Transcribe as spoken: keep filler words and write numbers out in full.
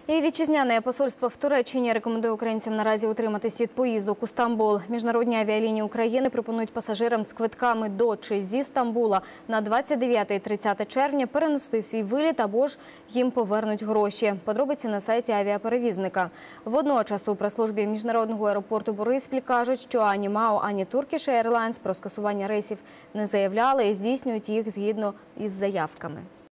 І вітчизняне посольство в Туреччині рекомендує українцям наразі утриматись від поїздок у Стамбул. Міжнародні авіалінії України пропонують пасажирам з квитками до чи зі Стамбула на двадцять дев'яте і тридцяте червня перенести свій виліт або ж їм повернуть гроші. Подробиці на сайті авіаперевізника. Водночас у прес-службі міжнародного аеропорту Бориспіль кажуть, що ані МАО, ані Turkish Airlines про скасування рейсів не заявляли і здійснюють їх згідно із заявками.